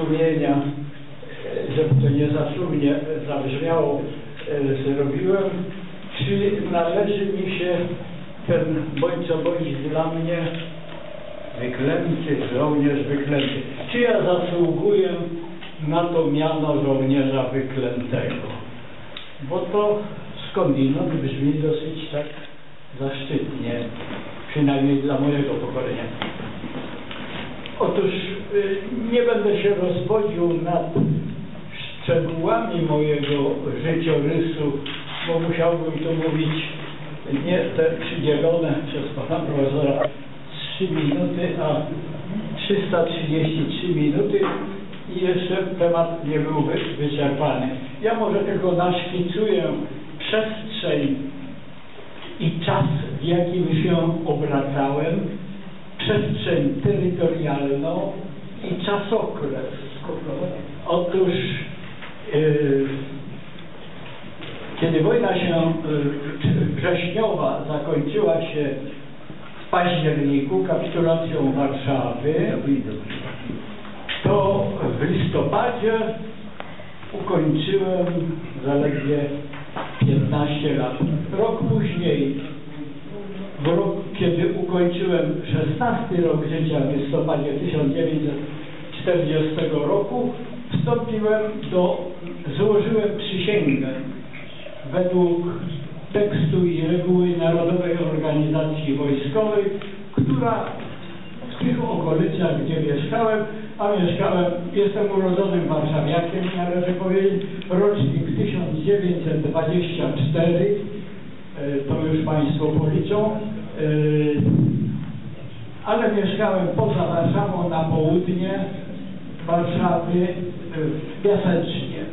sumienia, żeby to niezasługnie zabrzmiało, zrobiłem, czy należy mi się ten bądź co bądź dla mnie wyklęty, żołnierz wyklęty. Czy ja zasługuję na to miano żołnierza wyklętego? Bo to skądinąd brzmi dosyć tak zaszczytnie, przynajmniej dla mojego pokolenia. Otóż nie będę się rozwodził nad szczegółami mojego życiorysu, bo musiałbym tu mówić nie te przydzielone przez pana profesora 3 minuty, a 333 minuty i jeszcze temat nie był wyczerpany. Ja może tylko naszkicuję przestrzeń i czas, w jakim się obracałem, przestrzeń terytorialną i czasokres. Otóż kiedy wojna się wrześniowa zakończyła się w październiku kapitulacją Warszawy, to w listopadzie ukończyłem zaledwie 15 lat. Rok później, kiedy ukończyłem 16 rok życia w listopadzie 1940 roku, złożyłem przysięgę według tekstu i reguły Narodowej Organizacji Wojskowej, która w tych okolicach, gdzie mieszkałem, jestem urodzonym warszawiakiem, należy powiedzieć, rocznik 1924, to już Państwo policzą, ale mieszkałem poza Warszawą, na południe Warszawy, w Piasecznie.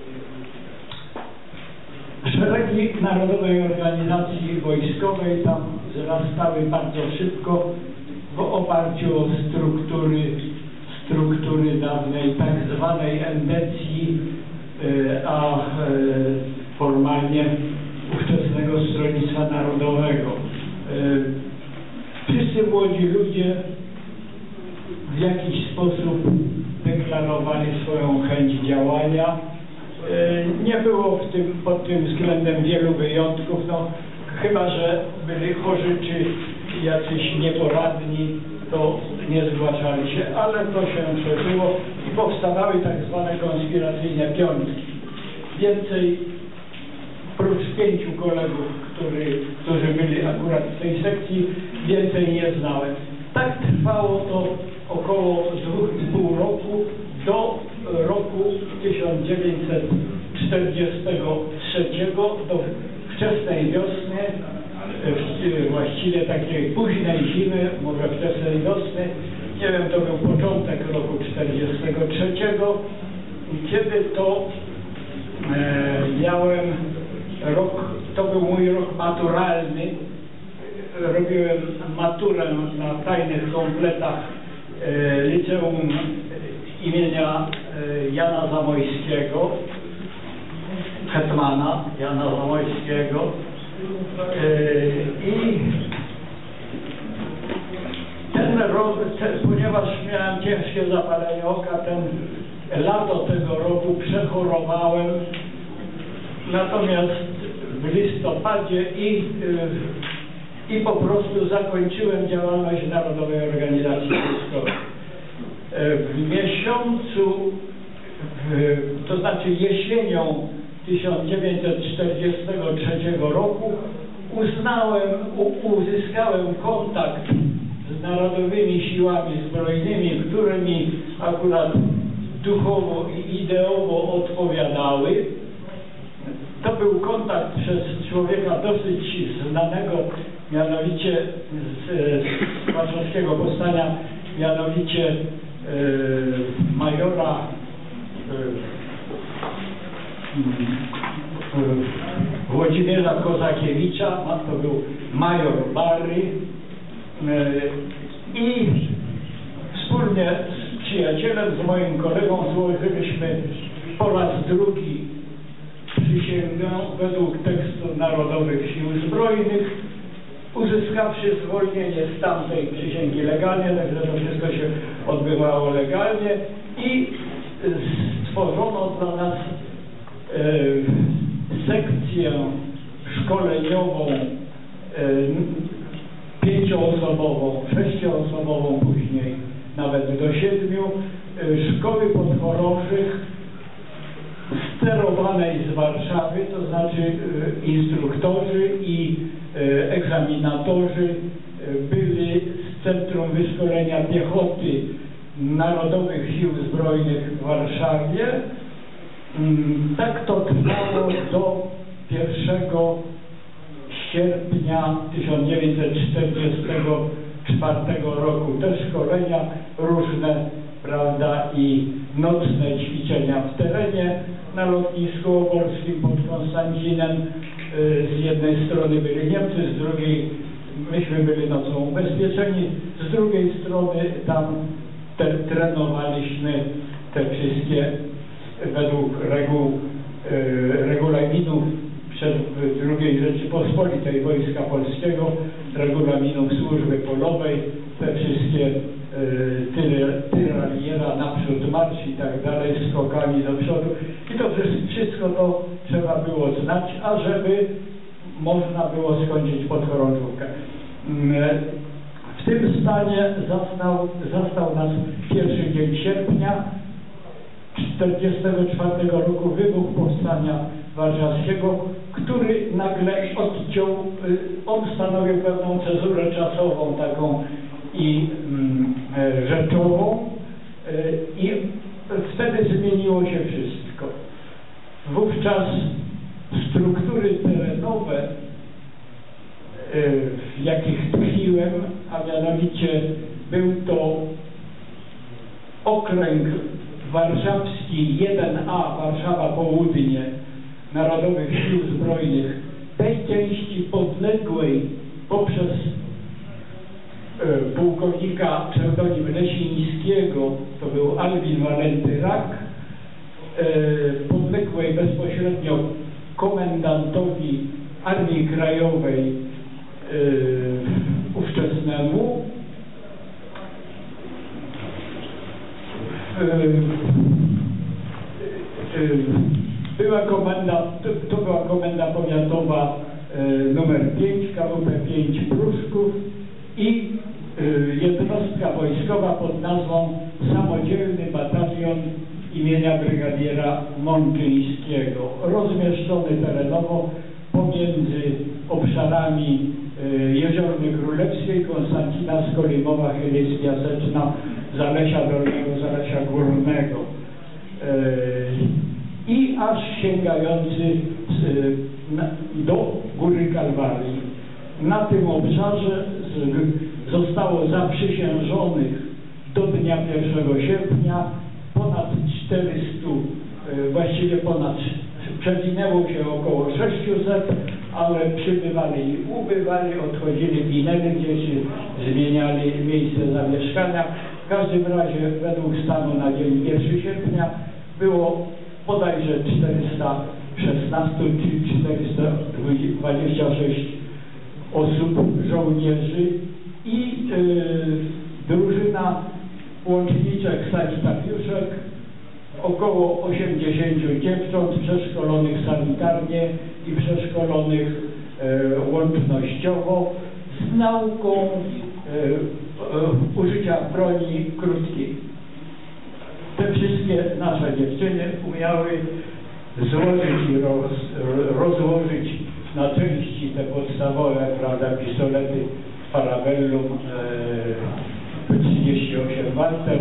Szeregi Narodowej Organizacji Wojskowej tam wzrastały bardzo szybko w oparciu o struktury dawnej tak zwanej endecji, a formalnie ówczesnego Stronnictwa Narodowego. Wszyscy młodzi ludzie w jakiś sposób deklarowali swoją chęć działania. Nie było pod tym względem wielu wyjątków, no, chyba że byli chorzy czy jacyś nieporadni, to nie zgłaszali się, ale to się przeżyło i powstawały tak zwane konspiracyjne piątki. Więcej, prócz 5 kolegów, którzy byli akurat w tej sekcji, więcej nie znałem. Tak trwało to około 2,5 roku do roku 1943, do wczesnej wiosny, właściwie takiej późnej zimy, może wczesnej wiosny, nie wiem, to był początek roku 1943, kiedy to miałem rok, to był mój rok maturalny, robiłem maturę na tajnych kompletach liceum imienia Jana Zamojskiego, hetmana Jana Zamojskiego, i ten rok, ponieważ miałem ciężkie zapalenie oka, lato tego roku przechorowałem, natomiast w listopadzie i po prostu zakończyłem działalność Narodowej Organizacji Wojskowej. W miesiącu, to znaczy jesienią 1943 roku uzyskałem kontakt z narodowymi siłami zbrojnymi, które mi akurat duchowo i ideowo odpowiadały. To był kontakt przez człowieka dosyć znanego, mianowicie z warszawskiego powstania, mianowicie majora Włodzimierza Kozakiewicza, to był major Barry, i wspólnie z przyjacielem, z moim kolegą złożyliśmy po raz drugi przysięgę według tekstu Narodowych Sił Zbrojnych, uzyskawszy zwolnienie z tamtej przysięgi legalnie, także to wszystko się odbywało legalnie, i stworzono dla nas sekcję szkoleniową 5-osobową, 6-osobową, później nawet do 7, szkoły podchorążych sterowanej z Warszawy, to znaczy instruktorzy i egzaminatorzy byli z Centrum Wyszkolenia Piechoty Narodowych Sił Zbrojnych w Warszawie. Tak to trwało do 1 sierpnia 1944 roku. Te szkolenia różne, prawda, i nocne ćwiczenia w terenie na lotnisku oporskim pod Konstancinem. Z jednej strony byli Niemcy, z drugiej myśmy byli nocą ubezpieczeni, z drugiej strony tam trenowaliśmy te wszystkie według regulaminów przed II Rzeczypospolitej Wojska Polskiego, regulaminów służby polowej, te wszystkie tyraliera, naprzód marsz i tak dalej, skokami do przodu. I to wszystko to trzeba było znać, ażeby można było skończyć podchorążówkę. W tym stanie zastał nas pierwszy dzień sierpnia 1944 roku wybuch powstania warszawskiego, który nagle odciął, on stanowił pewną cezurę czasową taką i rzeczową, i wtedy zmieniło się wszystko. Wówczas struktury terenowe, w jakich tkwiłem, a mianowicie był to okręg warszawski 1A, Warszawa Południe, Narodowych Sił Zbrojnych, tej części podległej poprzez pułkownika pseudonim Lesińskiego, to był Albin Walenty Rak, podległej bezpośrednio komendantowi Armii Krajowej ówczesnemu, to była komenda powiatowa numer 5, KWP 5 Pruszków i jednostka wojskowa pod nazwą Samodzielny Batalion imienia brygadiera Mączyńskiego, rozmieszczony terenowo pomiędzy obszarami Jeziorny Królewskiej, Konstancina, Skolimowa, Chylic, Piaseczna, Zalesia Dolnego, Zalesia Górnego i aż sięgający do Góry Kalwarii. Na tym obszarze zostało zaprzysiężonych do dnia 1 sierpnia ponad 400, właściwie przewinęło się około 600, ale przybywali i ubywali, odchodzili, ginęli gdzieś, zmieniali miejsce zamieszkania. W każdym razie według stanu na dzień 1 sierpnia było bodajże 416 czy 426 osób, żołnierzy i drużyna łączniczek, sanitariuszek, około 80 dziewcząt przeszkolonych sanitarnie i przeszkolonych łącznościowo z nauką użycia broni krótkiej. Te wszystkie nasze dziewczyny umiały złożyć i rozłożyć na części te podstawowe, prawda, pistolety Parabellum 38 Walter,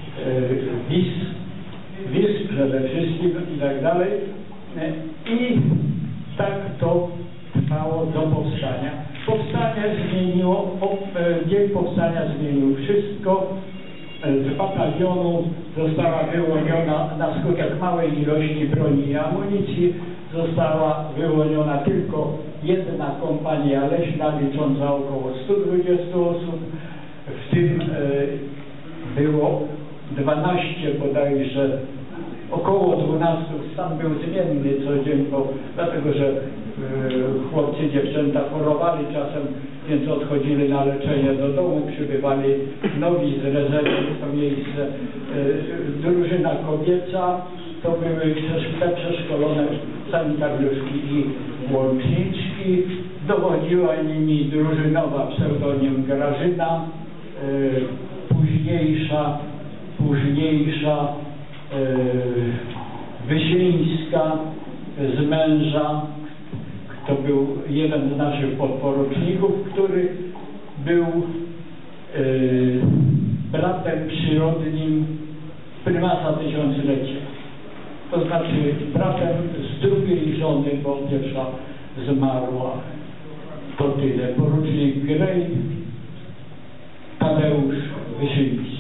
WIS przede wszystkim i tak dalej. I tak to trwało do powstania. Powstanie zmieniło, dzień powstania zmienił wszystko. Z batalionu została wyłoniona na skutek małej ilości broni i amunicji, została wyłoniona tylko jedna kompania leśna licząca około 120 osób. W tym było 12 bodajże, około 12, stan był zmienny co dzień, dlatego że chłopcy, dziewczęta chorowali czasem, więc odchodzili na leczenie do domu, przybywali nowi z rezerwy w to miejsce. Drużyna kobieca to były te przeszkolone sanitariuszki i łączniczki. Dowodziła nimi drużynowa pseudonim Grażyna, późniejsza Wysińska z męża. To był jeden z naszych podporuczników, który był bratem przyrodnim prymasa tysiąclecia. To znaczy bratem z drugiej żony, bo pierwsza zmarła. To tyle. Porucznik Grej, Tadeusz Wyszyński.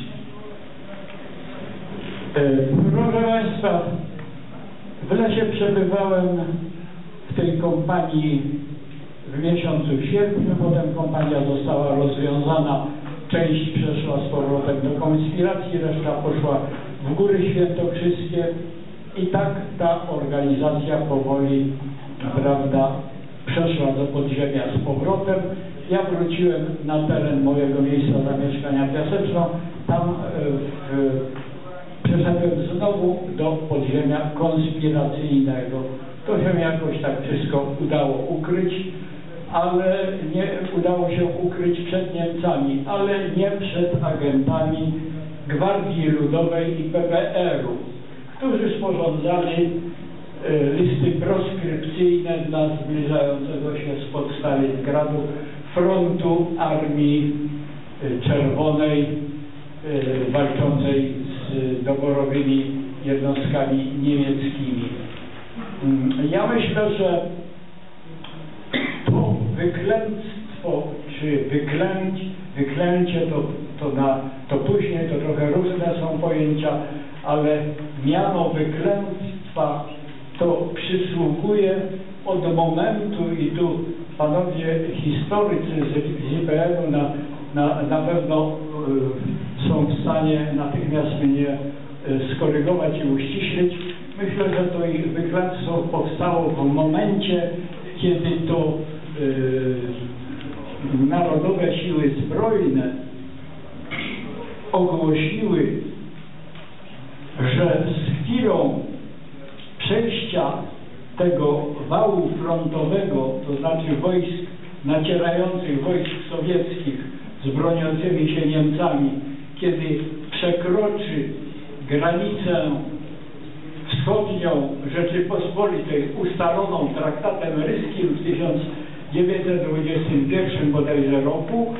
Proszę Państwa, w lesie przebywałem w tej kompanii w miesiącu sierpniu, potem kompania została rozwiązana, część przeszła z powrotem do konspiracji, reszta poszła w Góry Świętokrzyskie i tak ta organizacja powoli, prawda, przeszła do podziemia z powrotem. Ja wróciłem na teren mojego miejsca zamieszkania Piaseczno, tam przeszedłem znowu do podziemia konspiracyjnego. To się jakoś tak wszystko udało ukryć, ale nie udało się ukryć przed Niemcami, ale nie przed agentami Gwardii Ludowej i PPR-u, którzy sporządzali listy proskrypcyjne dla zbliżającego się spod Stalingradu frontu Armii Czerwonej walczącej z doborowymi jednostkami niemieckimi. Ja myślę, że to wyklęctwo, czy wyklęcie, to później, to trochę różne są pojęcia, ale miano wyklęctwa to przysługuje od momentu, i tu panowie historycy z IPN-u na pewno są w stanie natychmiast mnie skorygować i uściślić. Myślę, że to ich wyklęctwo powstało w momencie, kiedy to Narodowe Siły Zbrojne ogłosiły, że z chwilą przejścia tego wału frontowego, to znaczy wojsk nacierających, wojsk sowieckich z broniącymi się Niemcami, kiedy przekroczy granicę wschodnią Rzeczypospolitej ustaloną traktatem ryskim w 1921 bodajże roku,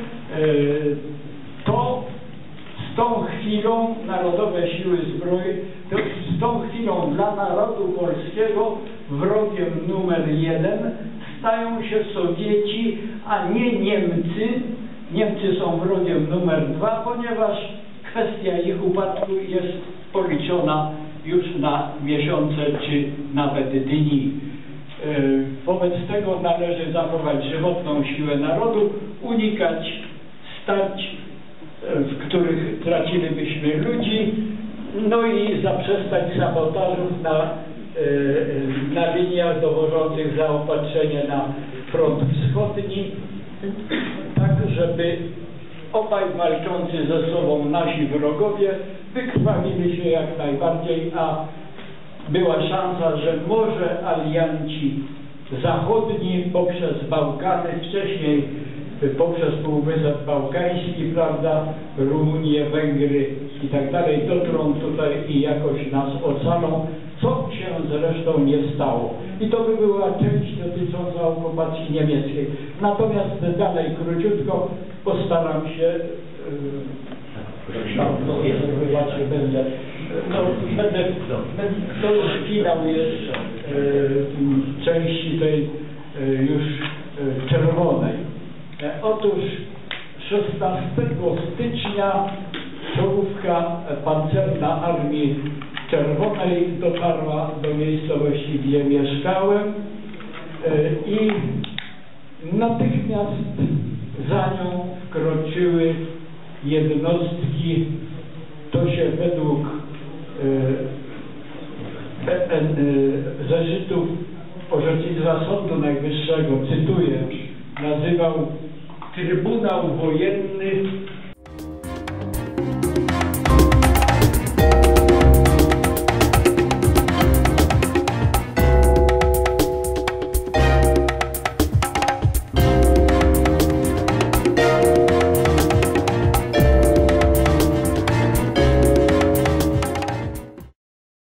to z tą chwilą Narodowe Siły Zbrojne, z tą chwilą dla narodu polskiego wrogiem numer 1 stają się Sowieci, a nie Niemcy. Niemcy są wrogiem numer 2, ponieważ kwestia ich upadku jest policzona już na miesiące czy nawet dni. Wobec tego należy zachować żywotną siłę narodu, unikać starć, w których tracilibyśmy ludzi, no i zaprzestać sabotażów na liniach dowożących zaopatrzenie na front wschodni, tak żeby obaj walczący ze sobą nasi wrogowie wykrwawili się jak najbardziej, a była szansa, że może alianci zachodni poprzez Bałkany, wcześniej poprzez Półwysep Bałkański, prawda, Rumunię, Węgry i tak dalej, dotrą tutaj i jakoś nas ocalą, co się zresztą nie stało. I to by była część dotycząca okupacji niemieckiej. Natomiast dalej króciutko postaram się, to już finał jest części tej już czerwonej. Otóż 16 stycznia czołówka pancerna Armii Czerwonej dotarła do miejscowości, gdzie mieszkałem i natychmiast za nią wkroczyły jednostki, to się według zeszytów orzecznictwa Sądu Najwyższego, cytuję, nazywał Trybunał Wojenny